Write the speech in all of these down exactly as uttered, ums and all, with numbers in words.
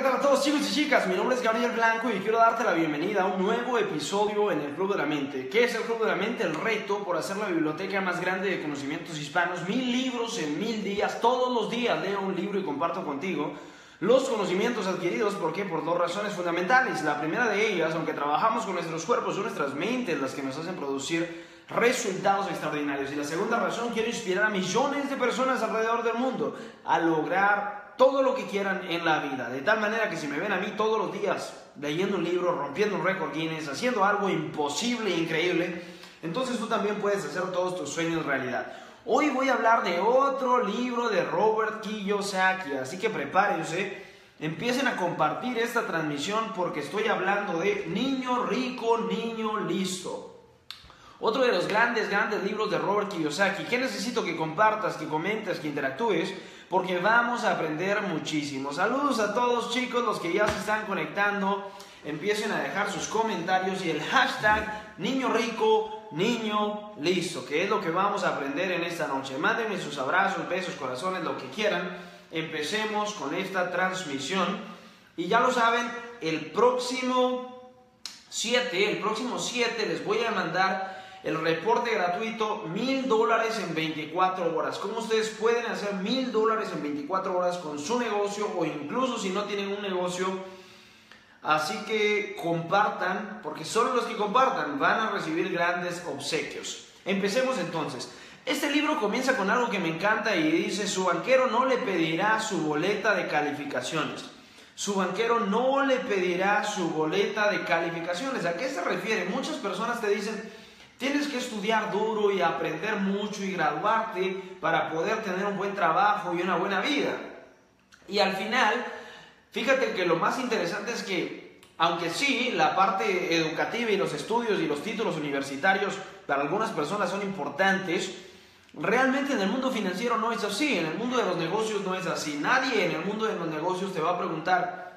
tal a todos, chicos y chicas? Mi nombre es Gabriel Blanco y quiero darte la bienvenida a un nuevo episodio en el Club de la Mente. ¿Qué es el Club de la Mente? El reto por hacer la biblioteca más grande de conocimientos hispanos. Mil libros en mil días. Todos los días leo un libro y comparto contigo los conocimientos adquiridos. ¿Por qué? Por dos razones fundamentales. La primera de ellas, aunque trabajamos con nuestros cuerpos, son nuestras mentes las que nos hacen producir resultados extraordinarios. Y la segunda razón, quiero inspirar a millones de personas alrededor del mundo a lograr todo lo que quieran en la vida, de tal manera que si me ven a mí todos los días leyendo un libro, rompiendo un récord Guinness, haciendo algo imposible e increíble, entonces tú también puedes hacer todos tus sueños realidad. Hoy voy a hablar de otro libro de Robert Kiyosaki, así que prepárense, empiecen a compartir esta transmisión porque estoy hablando de Niño Rico, Niño Listo. Otro de los grandes, grandes libros de Robert Kiyosaki. ¿Qué necesito? Que compartas, que comentes, que interactúes, porque vamos a aprender muchísimo. Saludos a todos, chicos, los que ya se están conectando. Empiecen a dejar sus comentarios y el hashtag Niño Rico, Niño Listo, que es lo que vamos a aprender en esta noche. Mándenme sus abrazos, besos, corazones, lo que quieran. Empecemos con esta transmisión. Y ya lo saben, el próximo siete, el próximo siete les voy a mandar el reporte gratuito, mil dólares en veinticuatro horas. ¿Cómo ustedes pueden hacer mil dólares en veinticuatro horas con su negocio o incluso si no tienen un negocio? Así que compartan, porque solo los que compartan van a recibir grandes obsequios. Empecemos entonces. Este libro comienza con algo que me encanta y dice: su banquero no le pedirá su boleta de calificaciones. Su banquero no le pedirá su boleta de calificaciones. ¿A qué se refiere? Muchas personas te dicen: tienes que estudiar duro y aprender mucho y graduarte para poder tener un buen trabajo y una buena vida. Y al final, fíjate que lo más interesante es que, aunque sí, la parte educativa y los estudios y los títulos universitarios para algunas personas son importantes, realmente en el mundo financiero no es así, en el mundo de los negocios no es así. Nadie en el mundo de los negocios te va a preguntar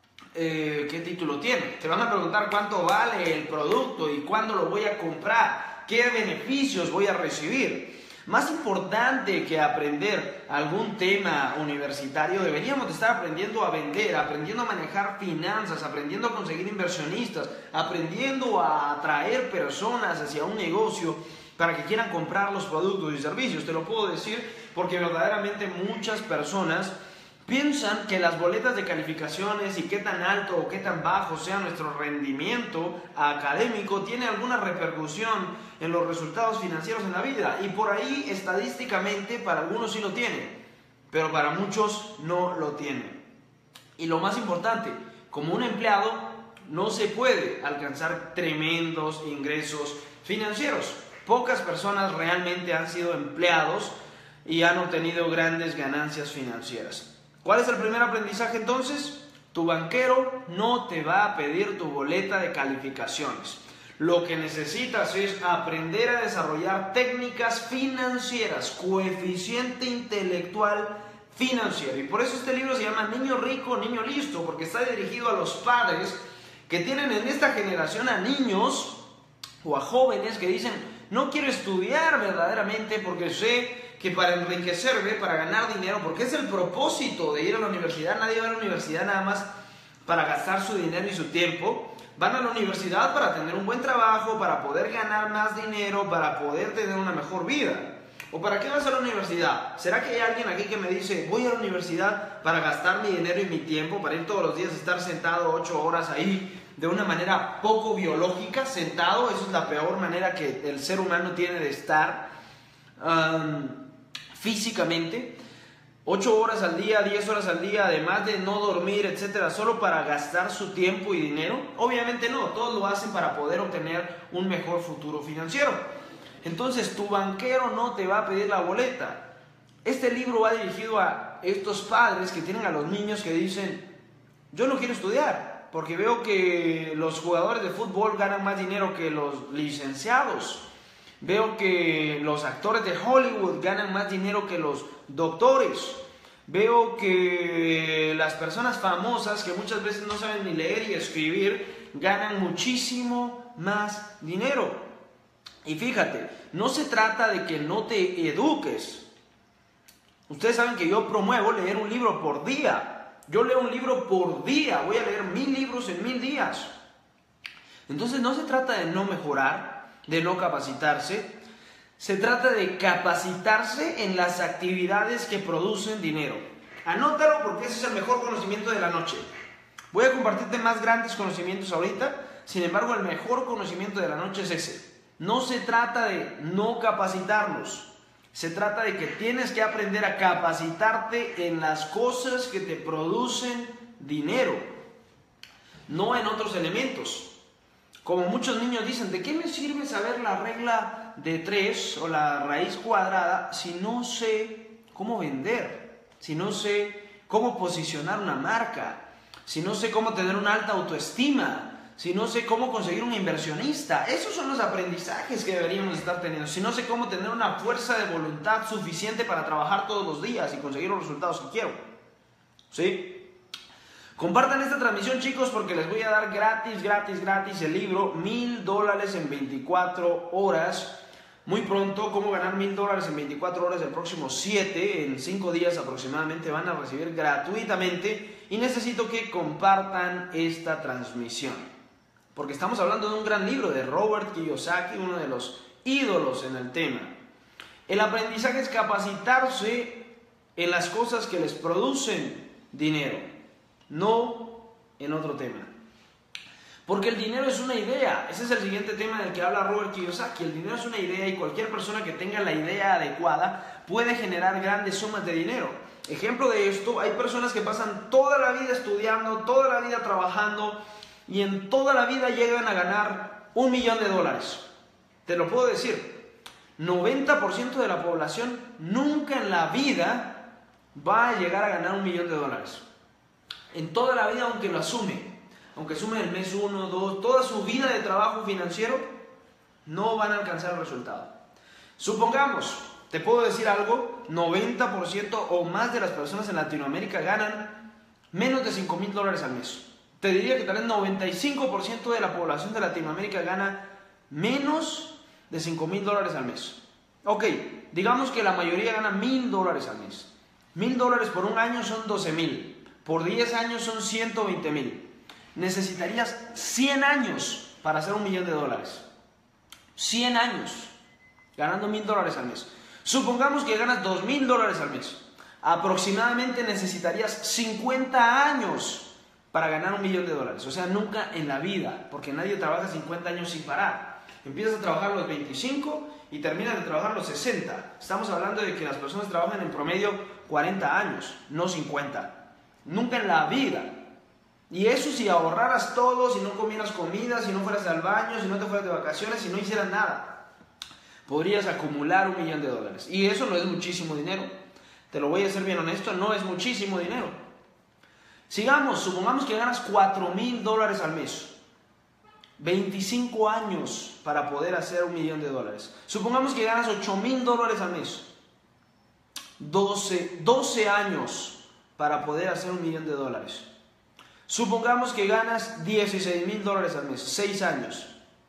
Eh, ¿qué título tiene? Te van a preguntar cuánto vale el producto y cuándo lo voy a comprar, qué beneficios voy a recibir. Más importante que aprender algún tema universitario, deberíamos de estar aprendiendo a vender, aprendiendo a manejar finanzas, aprendiendo a conseguir inversionistas, aprendiendo a atraer personas hacia un negocio para que quieran comprar los productos y servicios. Te lo puedo decir porque verdaderamente muchas personas piensan que las boletas de calificaciones y qué tan alto o qué tan bajo sea nuestro rendimiento académico tiene alguna repercusión en los resultados financieros en la vida. Y por ahí, estadísticamente, para algunos sí lo tienen, pero para muchos no lo tienen. Y lo más importante, como un empleado no se puede alcanzar tremendos ingresos financieros. Pocas personas realmente han sido empleados y han obtenido grandes ganancias financieras. ¿Cuál es el primer aprendizaje entonces? Tu banquero no te va a pedir tu boleta de calificaciones. Lo que necesitas es aprender a desarrollar técnicas financieras, coeficiente intelectual financiero. Y por eso este libro se llama Niño Rico, Niño Listo, porque está dirigido a los padres que tienen en esta generación a niños o a jóvenes que dicen: no quiero estudiar verdaderamente porque sé que para enriquecerme, para ganar dinero, porque es el propósito de ir a la universidad. Nadie va a la universidad nada más para gastar su dinero y su tiempo. Van a la universidad para tener un buen trabajo, para poder ganar más dinero, para poder tener una mejor vida. ¿O para qué vas a la universidad? ¿Será que hay alguien aquí que me dice: voy a la universidad para gastar mi dinero y mi tiempo, para ir todos los días a estar sentado ocho horas ahí de una manera poco biológica, sentado? Esa es la peor manera que el ser humano tiene de estar um, físicamente, ocho horas al día, diez horas al día, además de no dormir, etcétera, solo para gastar su tiempo y dinero. Obviamente no, todos lo hacen para poder obtener un mejor futuro financiero. Entonces tu banquero no te va a pedir la boleta. Este libro va dirigido a estos padres que tienen a los niños que dicen: yo no quiero estudiar porque veo que los jugadores de fútbol ganan más dinero que los licenciados. Veo que los actores de Hollywood ganan más dinero que los doctores. Veo que las personas famosas, que muchas veces no saben ni leer y escribir, ganan muchísimo más dinero. Y fíjate, no se trata de que no te eduques. Ustedes saben que yo promuevo leer un libro por día. Yo leo un libro por día, voy a leer mil libros en mil días. Entonces no se trata de no mejorar, de no capacitarse, se trata de capacitarse en las actividades que producen dinero. Anótalo porque ese es el mejor conocimiento de la noche. Voy a compartirte más grandes conocimientos ahorita, sin embargo el mejor conocimiento de la noche es ese. No se trata de no capacitarnos. Se trata de que tienes que aprender a capacitarte en las cosas que te producen dinero, no en otros elementos. Como muchos niños dicen, ¿de qué me sirve saber la regla de tres o la raíz cuadrada si no sé cómo vender? Si no sé cómo posicionar una marca, si no sé cómo tener una alta autoestima, si no sé cómo conseguir un inversionista. Esos son los aprendizajes que deberíamos estar teniendo. Si no sé cómo tener una fuerza de voluntad suficiente para trabajar todos los días y conseguir los resultados que quiero. ¿Sí? Compartan esta transmisión, chicos, porque les voy a dar gratis, gratis, gratis el libro mil dólares en veinticuatro horas. Muy pronto, cómo ganar mil dólares en veinticuatro horas el próximo siete, en cinco días aproximadamente van a recibir gratuitamente. Y necesito que compartan esta transmisión. Porque estamos hablando de un gran libro de Robert Kiyosaki, uno de los ídolos en el tema. El aprendizaje es capacitarse en las cosas que les producen dinero, no en otro tema. Porque el dinero es una idea. Ese es el siguiente tema del que habla Robert Kiyosaki. El dinero es una idea y cualquier persona que tenga la idea adecuada puede generar grandes sumas de dinero. Ejemplo de esto, hay personas que pasan toda la vida estudiando, toda la vida trabajando, y en toda la vida llegan a ganar un millón de dólares. Te lo puedo decir, noventa por ciento de la población nunca en la vida va a llegar a ganar un millón de dólares. En toda la vida, aunque lo asume, aunque asume el mes uno, dos, toda su vida de trabajo financiero, no van a alcanzar el resultado. Supongamos, te puedo decir algo, noventa por ciento o más de las personas en Latinoamérica ganan menos de cinco mil dólares al mes. Te diría que tal vez noventa y cinco por ciento de la población de Latinoamérica gana menos de cinco mil dólares al mes. Ok, digamos que la mayoría gana mil dólares al mes. mil dólares por un año son doce mil. Por diez años son ciento veinte mil. Necesitarías cien años para hacer un millón de dólares. cien años ganando mil dólares al mes. Supongamos que ganas dos mil dólares al mes. Aproximadamente necesitarías cincuenta años para ganar un millón de dólares. O sea, nunca en la vida, porque nadie trabaja cincuenta años sin parar. Empiezas a trabajar a los veinticinco y terminas de trabajar a los sesenta. Estamos hablando de que las personas trabajan en promedio cuarenta años, no cincuenta. Nunca en la vida. Y eso si ahorraras todo, si no comieras comida, si no fueras al baño, si no te fueras de vacaciones, si no hicieras nada, podrías acumular un millón de dólares. Y eso no es muchísimo dinero. Te lo voy a ser bien honesto, no es muchísimo dinero. Sigamos, supongamos que ganas cuatro mil dólares al mes. veinticinco años para poder hacer un millón de dólares. Supongamos que ganas ocho mil dólares al mes. doce, doce años para poder hacer un millón de dólares. Supongamos que ganas dieciséis mil dólares al mes. seis años.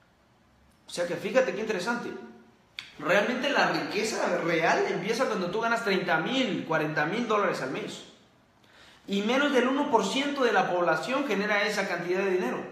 O sea que fíjate qué interesante. Realmente la riqueza real empieza cuando tú ganas treinta mil, cuarenta mil dólares al mes. Y menos del uno por ciento de la población genera esa cantidad de dinero.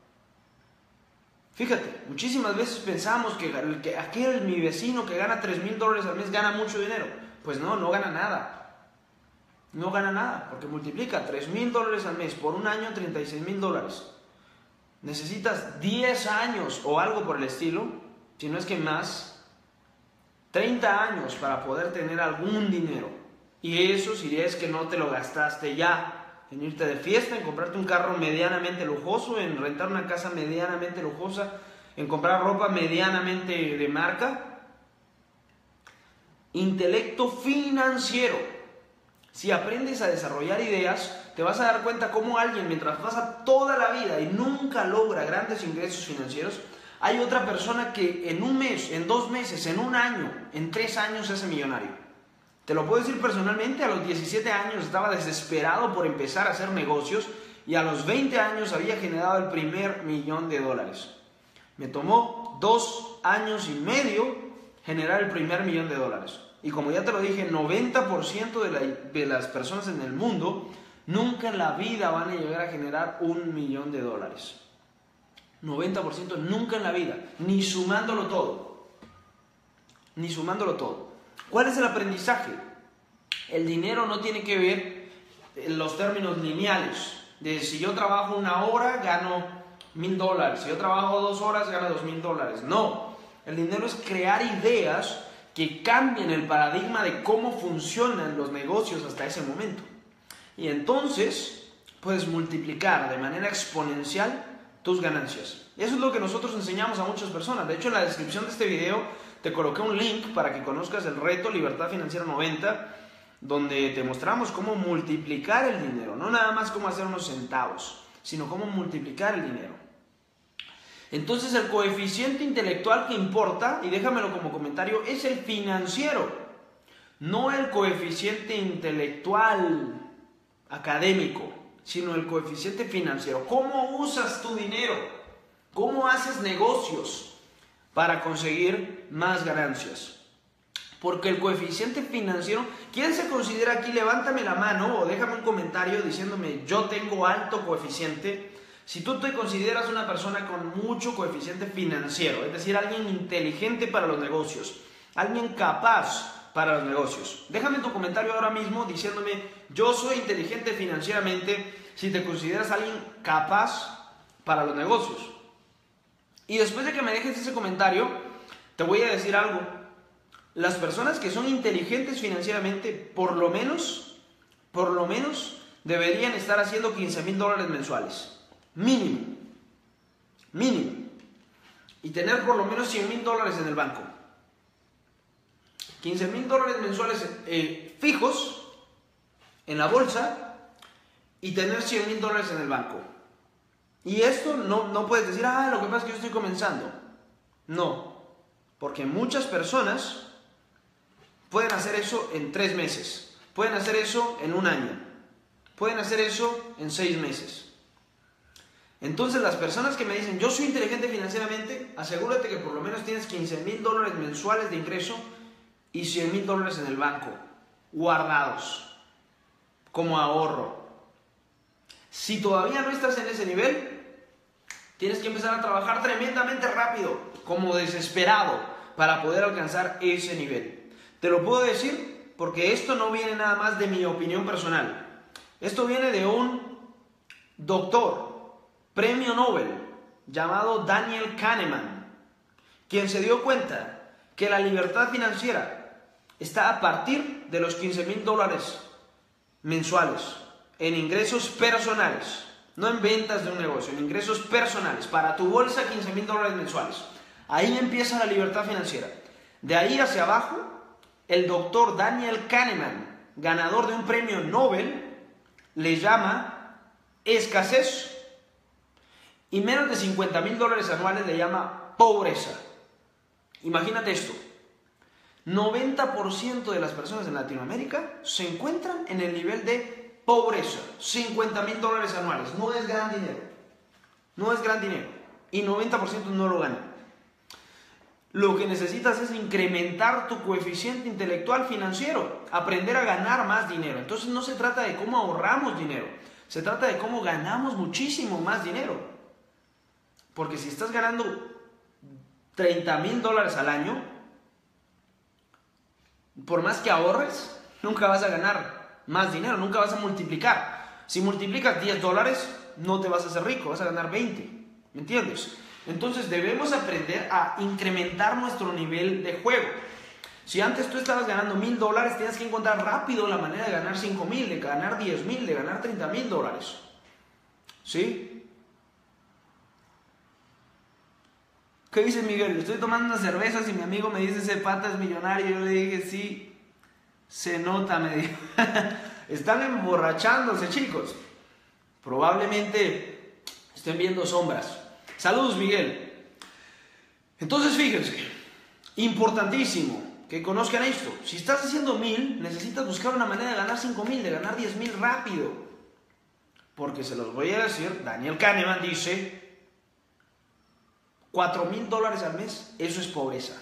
Fíjate, muchísimas veces pensamos que, que aquel, mi vecino que gana tres mil dólares al mes gana mucho dinero. Pues no, no gana nada. No gana nada, porque multiplica tres mil dólares al mes por un año, treinta y seis mil dólares. Necesitas diez años o algo por el estilo, si no es que más, treinta años para poder tener algún dinero. Y eso si es que no te lo gastaste ya en irte de fiesta, en comprarte un carro medianamente lujoso, en rentar una casa medianamente lujosa, en comprar ropa medianamente de marca. Intelecto financiero. Si aprendes a desarrollar ideas, te vas a dar cuenta cómo alguien, mientras pasa toda la vida y nunca logra grandes ingresos financieros, hay otra persona que en un mes, en dos meses, en un año, en tres años se hace millonario. Te lo puedo decir personalmente, a los diecisiete años estaba desesperado por empezar a hacer negocios y a los veinte años había generado el primer millón de dólares. Me tomó dos años y medio generar el primer millón de dólares. Y como ya te lo dije, noventa por ciento de, la, de las personas en el mundo nunca en la vida van a llegar a generar un millón de dólares. noventa por ciento nunca en la vida, ni sumándolo todo. Ni sumándolo todo. ¿Cuál es el aprendizaje? El dinero no tiene que ver en los términos lineales. De si yo trabajo una hora, gano mil dólares. Si yo trabajo dos horas, gano dos mil dólares. No. El dinero es crear ideas que cambien el paradigma de cómo funcionan los negocios hasta ese momento. Y entonces puedes multiplicar de manera exponencial tus ganancias. Eso es lo que nosotros enseñamos a muchas personas. De hecho, en la descripción de este video te coloqué un link para que conozcas el reto Libertad Financiera noventa, donde te mostramos cómo multiplicar el dinero. No nada más cómo hacer unos centavos, sino cómo multiplicar el dinero. Entonces, el coeficiente intelectual que importa, y déjamelo como comentario, es el financiero, no el coeficiente intelectual académico, sino el coeficiente financiero. ¿Cómo usas tu dinero? ¿Cómo haces negocios para conseguir más ganancias? Porque el coeficiente financiero, ¿quién se considera aquí? Levántame la mano o déjame un comentario diciéndome yo tengo alto coeficiente. Si tú te consideras una persona con mucho coeficiente financiero, es decir, alguien inteligente para los negocios, alguien capaz para los negocios, déjame tu comentario ahora mismo diciéndome yo soy inteligente financieramente, si te consideras alguien capaz para los negocios. Y después de que me dejes ese comentario, te voy a decir algo. Las personas que son inteligentes financieramente, por lo menos, por lo menos, deberían estar haciendo quince mil dólares mensuales. Mínimo. Mínimo. Y tener por lo menos cien mil dólares en el banco. quince mil dólares mensuales eh, fijos en la bolsa y tener cien mil dólares en el banco. Y esto no, no puedes decir, ah, lo que pasa es que yo estoy comenzando. No, porque muchas personas pueden hacer eso en tres meses, pueden hacer eso en un año, pueden hacer eso en seis meses. Entonces las personas que me dicen, yo soy inteligente financieramente, asegúrate que por lo menos tienes quince mil dólares mensuales de ingreso y cien mil dólares en el banco, guardados, como ahorro. Si todavía no estás en ese nivel, tienes que empezar a trabajar tremendamente rápido, como desesperado, para poder alcanzar ese nivel. Te lo puedo decir porque esto no viene nada más de mi opinión personal. Esto viene de un doctor, premio Nobel, llamado Daniel Kahneman, quien se dio cuenta que la libertad financiera está a partir de los quince mil dólares mensuales en ingresos personales, no en ventas de un negocio, en ingresos personales, para tu bolsa quince mil dólares mensuales. Ahí empieza la libertad financiera. De ahí hacia abajo, el doctor Daniel Kahneman, ganador de un premio Nobel, le llama escasez, y menos de cincuenta mil dólares anuales le llama pobreza. Imagínate esto, noventa por ciento de las personas en Latinoamérica se encuentran en el nivel de pobreza, cincuenta mil dólares anuales, no es gran dinero, no es gran dinero, y noventa por ciento no lo ganan. Lo que necesitas es incrementar tu coeficiente intelectual financiero, aprender a ganar más dinero. Entonces no se trata de cómo ahorramos dinero, se trata de cómo ganamos muchísimo más dinero. Porque si estás ganando treinta mil dólares al año, por más que ahorres, nunca vas a ganar más dinero, nunca vas a multiplicar. Si multiplicas diez dólares, no te vas a hacer rico, vas a ganar veinte. ¿Me entiendes? Entonces debemos aprender a incrementar nuestro nivel de juego. Si antes tú estabas ganando mil dólares, tienes que encontrar rápido la manera de ganar cinco mil, de ganar diez mil, de ganar treinta mil dólares. ¿Sí? ¿Qué dice Miguel? Estoy tomando unas cervezas y mi amigo me dice ese pata es millonario. Yo le dije, sí, se nota, me dijo. Están emborrachándose, chicos. Probablemente estén viendo sombras. Saludos, Miguel. Entonces, fíjense, importantísimo que conozcan esto. Si estás haciendo mil, necesitas buscar una manera de ganar cinco mil, de ganar diez mil rápido. Porque se los voy a decir, Daniel Kahneman dice, cuatro mil dólares al mes, eso es pobreza.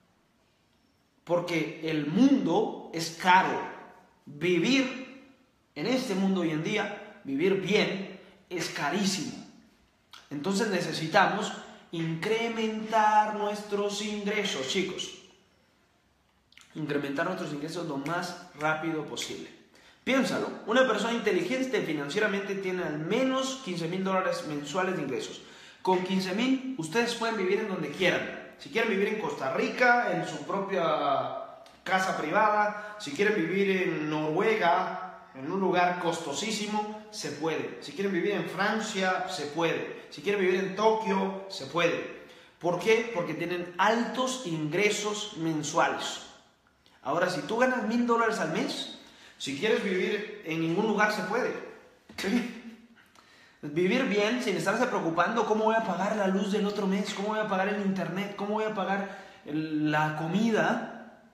Porque el mundo es caro. Vivir En este mundo hoy en día, vivir bien es carísimo. Entonces necesitamos incrementar nuestros ingresos, chicos. Incrementar nuestros ingresos lo más rápido posible. Piénsalo, una persona inteligente financieramente tiene al menos quince mil dólares mensuales de ingresos. Con quince mil ustedes pueden vivir en donde quieran. Si quieren vivir en Costa Rica, en su propia casa privada, si quieren vivir en Noruega, en un lugar costosísimo, se puede. Si quieren vivir en Francia, se puede. Si quieren vivir en Tokio, se puede. ¿Por qué? Porque tienen altos ingresos mensuales. Ahora, si tú ganas mil dólares al mes, si quieres vivir en ningún lugar, se puede. ¿Sí? Vivir bien sin estarse preocupando cómo voy a pagar la luz del otro mes, cómo voy a pagar el internet, cómo voy a pagar la comida.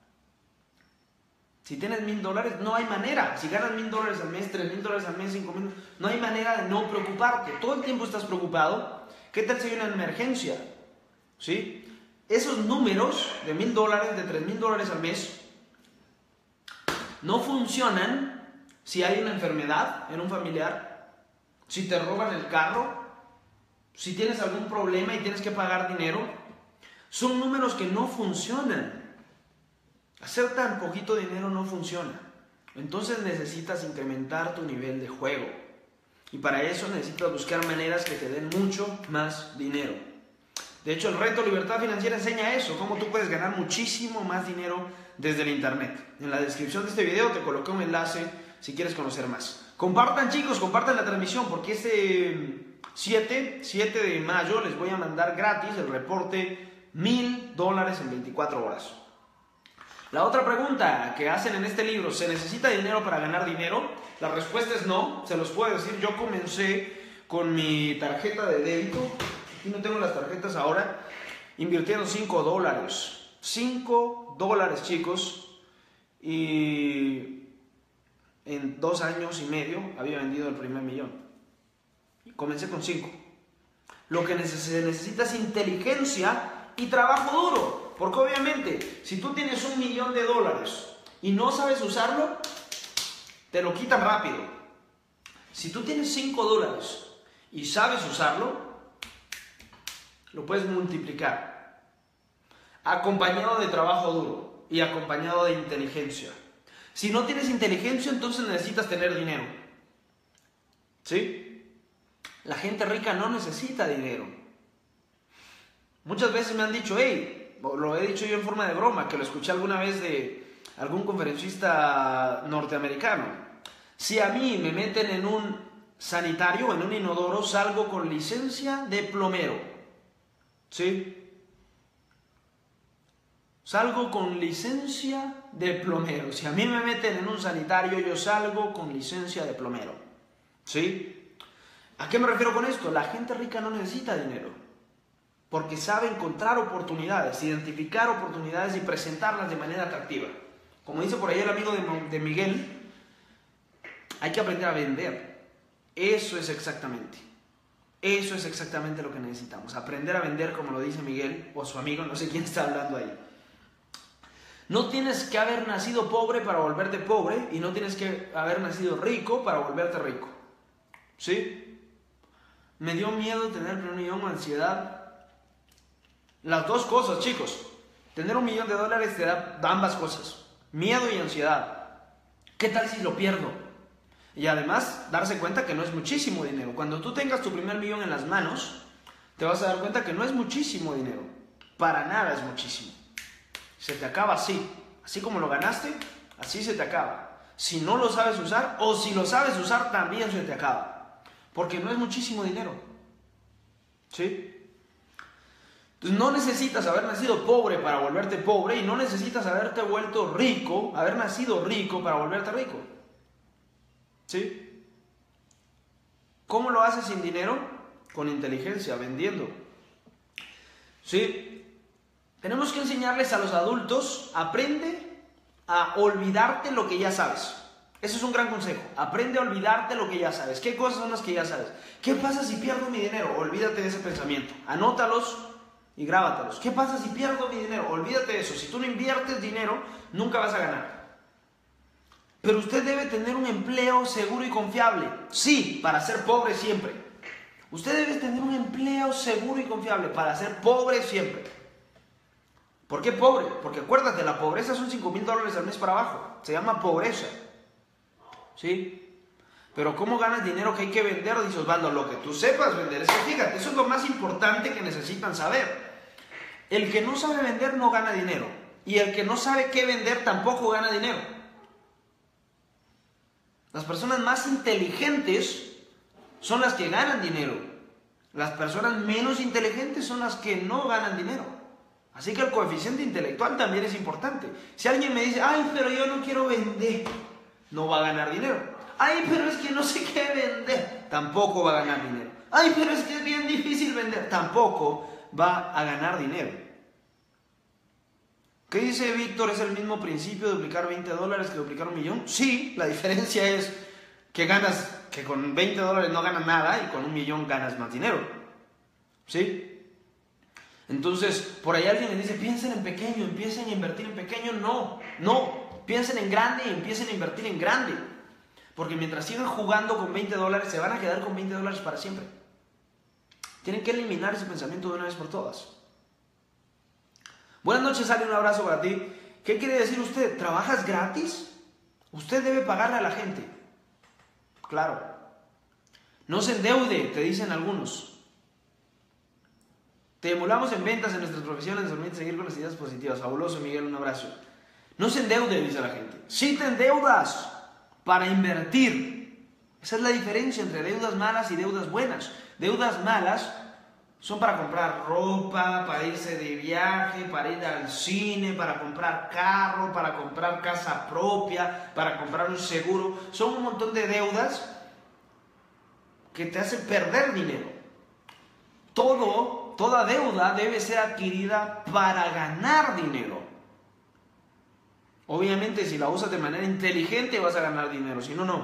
Si tienes mil dólares, no hay manera. Si ganas mil dólares al mes, tres mil dólares al mes, cinco mil, no hay manera de no preocuparte. Todo el tiempo estás preocupado. ¿Qué tal si hay una emergencia? ¿Sí? Esos números de mil dólares, de tres mil dólares al mes, no funcionan si hay una enfermedad en un familiar, si te roban el carro, si tienes algún problema y tienes que pagar dinero. Son números que no funcionan. Hacer tan poquito dinero no funciona. Entonces necesitas incrementar tu nivel de juego. Y para eso necesitas buscar maneras que te den mucho más dinero. De hecho, el reto Libertad Financiera enseña eso, cómo tú puedes ganar muchísimo más dinero desde el internet. En la descripción de este video te coloqué un enlace si quieres conocer más. Compartan, chicos, compartan la transmisión, porque este siete de mayo les voy a mandar gratis el reporte mil dólares en veinticuatro horas. La otra pregunta que hacen en este libro, ¿se necesita dinero para ganar dinero? La respuesta es no, se los puedo decir. Yo comencé con mi tarjeta de débito, aquí no tengo las tarjetas ahora, invirtiendo cinco dólares. cinco dólares, chicos, y en dos años y medio había vendido el primer millón. Comencé con cinco. Lo que se necesita es inteligencia y trabajo duro. Porque obviamente, si tú tienes un millón de dólares y no sabes usarlo, te lo quitan rápido. Si tú tienes cinco dólares y sabes usarlo, lo puedes multiplicar. Acompañado de trabajo duro y acompañado de inteligencia. Si no tienes inteligencia, entonces necesitas tener dinero. ¿Sí? La gente rica no necesita dinero. Muchas veces me han dicho, hey, lo he dicho yo en forma de broma, que lo escuché alguna vez de algún conferencista norteamericano. Si a mí me meten en un sanitario, en un inodoro, salgo con licencia de plomero. ¿Sí? Salgo con licencia de plomero. Si a mí me meten en un sanitario, yo salgo con licencia de plomero. ¿Sí? ¿A qué me refiero con esto? La gente rica no necesita dinero. Porque sabe encontrar oportunidades, identificar oportunidades y presentarlas de manera atractiva. Como dice por ahí el amigo de, de Miguel, hay que aprender a vender. Eso es exactamente. Eso es exactamente lo que necesitamos. Aprender a vender, como lo dice Miguel o su amigo, no sé quién está hablando ahí. No tienes que haber nacido pobre para volverte pobre y no tienes que haber nacido rico para volverte rico. ¿Sí? Me dio miedo tener el primer millón, ansiedad. Las dos cosas, chicos. Tener un millón de dólares te da ambas cosas. Miedo y ansiedad. ¿Qué tal si lo pierdo? Y además, darse cuenta que no es muchísimo dinero. Cuando tú tengas tu primer millón en las manos, te vas a dar cuenta que no es muchísimo dinero. Para nada es muchísimo. Se te acaba así. Así como lo ganaste, así se te acaba. Si no lo sabes usar, o si lo sabes usar, también se te acaba. Porque no es muchísimo dinero. ¿Sí? Entonces no necesitas haber nacido pobre para volverte pobre y no necesitas haberte vuelto rico, haber nacido rico para volverte rico. ¿Sí? ¿Cómo lo haces sin dinero? Con inteligencia, vendiendo. ¿Sí? Tenemos que enseñarles a los adultos, aprende a olvidarte lo que ya sabes. Ese es un gran consejo. Aprende a olvidarte lo que ya sabes. ¿Qué cosas son las que ya sabes? ¿Qué pasa si pierdo mi dinero? Olvídate de ese pensamiento. Anótalos y grábatelos. ¿Qué pasa si pierdo mi dinero? Olvídate de eso. Si tú no inviertes dinero, nunca vas a ganar. Pero usted debe tener un empleo seguro y confiable. Sí, para ser pobre siempre. Usted debe tener un empleo seguro y confiable para ser pobre siempre. ¿Por qué pobre? Porque acuérdate, la pobreza son cinco mil dólares al mes para abajo. Se llama pobreza. ¿Sí? Pero ¿cómo ganas dinero que hay que vender? Dice Osvaldo, lo que tú sepas vender. Es que fíjate, eso es lo más importante que necesitan saber. El que no sabe vender no gana dinero. Y el que no sabe qué vender tampoco gana dinero. Las personas más inteligentes son las que ganan dinero. Las personas menos inteligentes son las que no ganan dinero. Así que el coeficiente intelectual también es importante. Si alguien me dice, ay, pero yo no quiero vender, no va a ganar dinero. Ay, pero es que no sé qué vender, tampoco va a ganar dinero. Ay, pero es que es bien difícil vender, tampoco va a ganar dinero. ¿Qué dice Víctor? ¿Es el mismo principio de duplicar veinte dólares que duplicar un millón? Sí, la diferencia es que ganas, que con veinte dólares no ganas nada y con un millón ganas más dinero. ¿Sí? Entonces, por ahí alguien le dice, piensen en pequeño, empiecen a invertir en pequeño. No, no, piensen en grande y empiecen a invertir en grande. Porque mientras sigan jugando con veinte dólares, se van a quedar con veinte dólares para siempre. Tienen que eliminar ese pensamiento de una vez por todas. Buenas noches, Ale, un abrazo para ti. ¿Qué quiere decir usted? ¿Trabajas gratis? Usted debe pagarle a la gente. Claro. No se endeude, te dicen algunos. Te emulamos en ventas en nuestras profesiones, nos permite seguir con las ideas positivas. Fabuloso, Miguel, un abrazo. No se endeude, dice la gente. Sí te endeudas para invertir. Esa es la diferencia entre deudas malas y deudas buenas. Deudas malas son para comprar ropa, para irse de viaje, para ir al cine, para comprar carro, para comprar casa propia, para comprar un seguro. Son un montón de deudas que te hacen perder dinero. Todo, toda deuda debe ser adquirida para ganar dinero. Obviamente, si la usas de manera inteligente vas a ganar dinero, si no, no.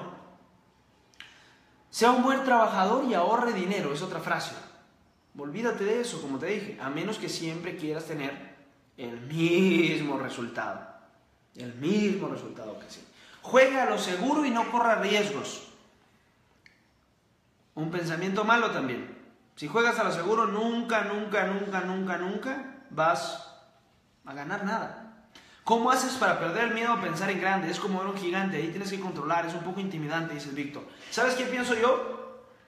Sea un buen trabajador y ahorre dinero, es otra frase. Olvídate de eso, como te dije, a menos que siempre quieras tener el mismo resultado. El mismo resultado que sí. Juega a lo seguro y no corra riesgos. Un pensamiento malo también. Si juegas a lo seguro, nunca, nunca, nunca, nunca, nunca vas a ganar nada. ¿Cómo haces para perder el miedo a pensar en grande? Es como ver un gigante, ahí tienes que controlar, es un poco intimidante, dice Víctor. ¿Sabes qué pienso yo?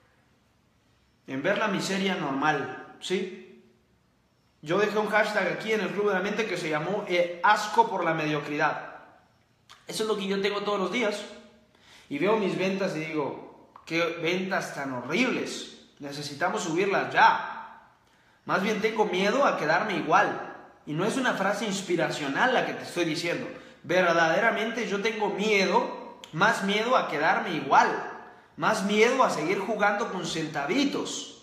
En ver la miseria normal, ¿sí? Yo dejé un hashtag aquí en el Club de la Mente que se llamó eh, asco por la mediocridad. Eso es lo que yo tengo todos los días. Y veo mis ventas y digo, qué ventas tan horribles, necesitamos subirlas ya. Más bien tengo miedo a quedarme igual. Y no es una frase inspiracional la que te estoy diciendo. Verdaderamente yo tengo miedo, más miedo a quedarme igual. Más miedo a seguir jugando con centavitos.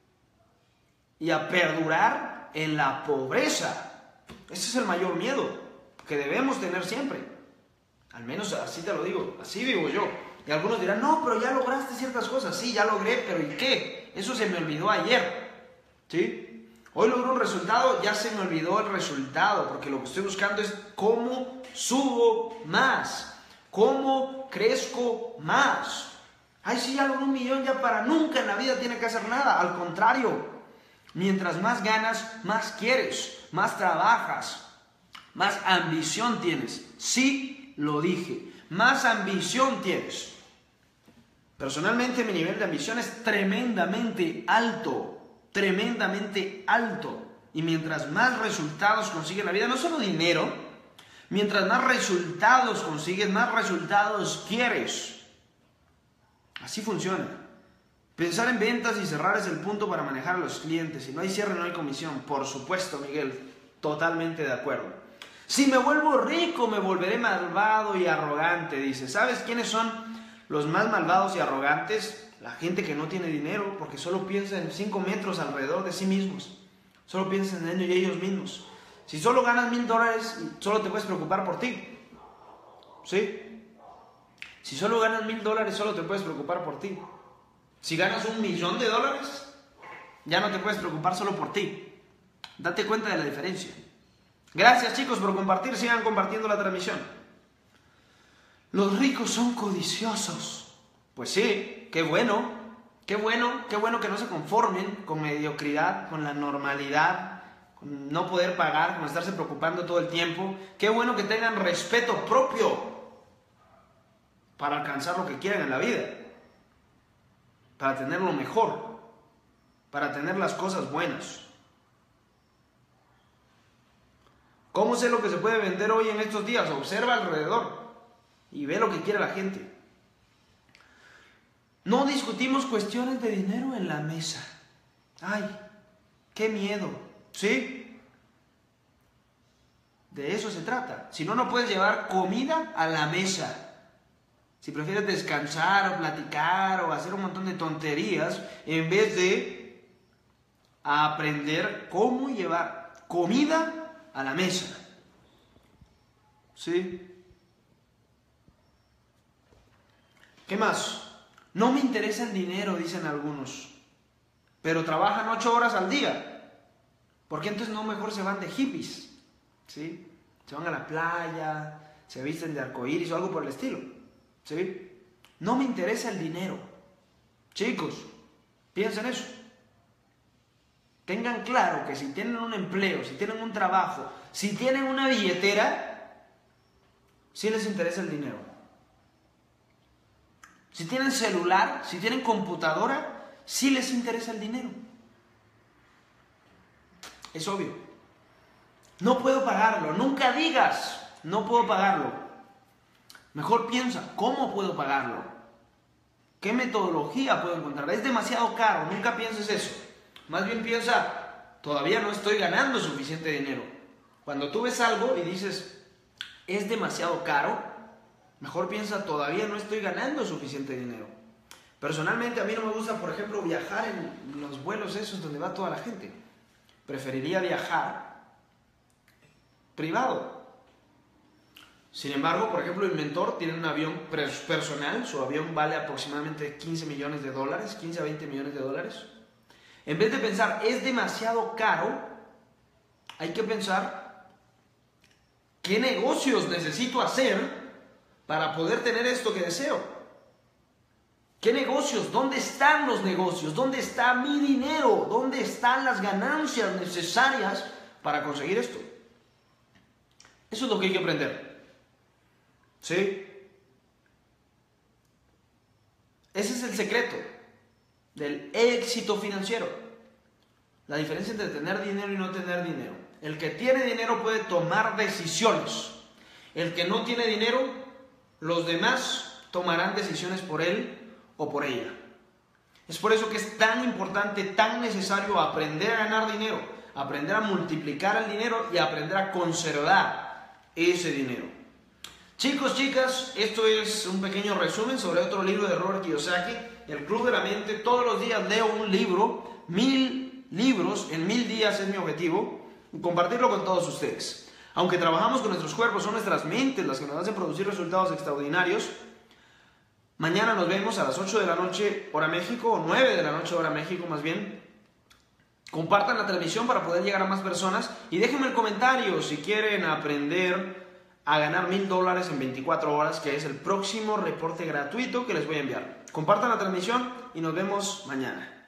Y a perdurar en la pobreza. Ese es el mayor miedo que debemos tener siempre. Al menos así te lo digo, así vivo yo. Y algunos dirán, no, pero ya lograste ciertas cosas. Sí, ya logré, pero ¿y qué? Eso se me olvidó ayer. ¿Sí? Hoy logré un resultado, ya se me olvidó el resultado, porque lo que estoy buscando es cómo subo más, cómo crezco más. Ay, sí, ya logré un millón, ya para nunca en la vida tiene que hacer nada. Al contrario, mientras más ganas, más quieres, más trabajas, más ambición tienes. Sí, lo dije, más ambición tienes. Personalmente mi nivel de ambición es tremendamente alto. Tremendamente alto. Y mientras más resultados consigues en la vida, no solo dinero, mientras más resultados consigues, más resultados quieres. Así funciona. Pensar en ventas y cerrar es el punto para manejar a los clientes. Si no hay cierre, no hay comisión. Por supuesto, Miguel, totalmente de acuerdo. Si me vuelvo rico, me volveré malvado y arrogante, dice. ¿Sabes quiénes son los más malvados y arrogantes? La gente que no tiene dinero, porque solo piensa en cinco metros alrededor de sí mismos. Solo piensa en ellos y ellos mismos. Si solo ganas mil dólares, solo te puedes preocupar por ti. ¿Sí? Si solo ganas mil dólares, solo te puedes preocupar por ti. Si ganas un millón de dólares, ya no te puedes preocupar solo por ti. Date cuenta de la diferencia. Gracias, chicos, por compartir. Sigan compartiendo la transmisión. Los ricos son codiciosos. Pues sí, qué bueno, qué bueno, qué bueno que no se conformen con mediocridad, con la normalidad, con no poder pagar, con estarse preocupando todo el tiempo. Qué bueno que tengan respeto propio para alcanzar lo que quieren en la vida, para tener lo mejor, para tener las cosas buenas. ¿Cómo sé lo que se puede vender hoy en estos días? Observa alrededor y ve lo que quiere la gente. No discutimos cuestiones de dinero en la mesa. ¡Ay, qué miedo! ¿Sí? De eso se trata. Si no, no puedes llevar comida a la mesa. Si prefieres descansar o platicar o hacer un montón de tonterías en vez de aprender cómo llevar comida a la mesa. ¿Sí? ¿Qué más? No me interesa el dinero, dicen algunos, pero trabajan ocho horas al día. ¿Por qué entonces no mejor se van de hippies? ¿Sí? Se van a la playa, se visten de arcoíris o algo por el estilo. ¿Sí? No me interesa el dinero. Chicos, piensen eso. Tengan claro que si tienen un empleo, si tienen un trabajo, si tienen una billetera, sí les interesa el dinero. Si tienen celular, si tienen computadora, sí les interesa el dinero. Es obvio. No puedo pagarlo. Nunca digas, no puedo pagarlo. Mejor piensa, ¿cómo puedo pagarlo? ¿Qué metodología puedo encontrar? Es demasiado caro. Nunca pienses eso. Más bien piensa, todavía no estoy ganando suficiente dinero. Cuando tú ves algo y dices, es demasiado caro, mejor piensa, todavía no estoy ganando suficiente dinero. Personalmente a mí no me gusta, por ejemplo, viajar en los vuelos esos donde va toda la gente. Preferiría viajar privado. Sin embargo, por ejemplo, Inventor tiene un avión personal. Su avión vale aproximadamente quince millones de dólares, quince a veinte millones de dólares. En vez de pensar, es demasiado caro, hay que pensar, ¿qué negocios necesito hacer para poder tener esto que deseo? ¿Qué negocios? ¿Dónde están los negocios? ¿Dónde está mi dinero? ¿Dónde están las ganancias necesarias para conseguir esto? Eso es lo que hay que aprender. ¿Sí? Ese es el secreto del éxito financiero. La diferencia entre tener dinero y no tener dinero. El que tiene dinero puede tomar decisiones. El que no tiene dinero, los demás tomarán decisiones por él o por ella. Es por eso que es tan importante, tan necesario aprender a ganar dinero, aprender a multiplicar el dinero y aprender a conservar ese dinero. Chicos, chicas, esto es un pequeño resumen sobre otro libro de Robert Kiyosaki, El Club de la Mente. Todos los días leo un libro, mil libros en mil días es mi objetivo, y compartirlo con todos ustedes. Aunque trabajamos con nuestros cuerpos, son nuestras mentes las que nos hacen producir resultados extraordinarios. Mañana nos vemos a las ocho de la noche, hora México, o nueve de la noche, hora México más bien. Compartan la transmisión para poder llegar a más personas y déjenme el comentario si quieren aprender a ganar mil dólares en veinticuatro horas, que es el próximo reporte gratuito que les voy a enviar. Compartan la transmisión y nos vemos mañana.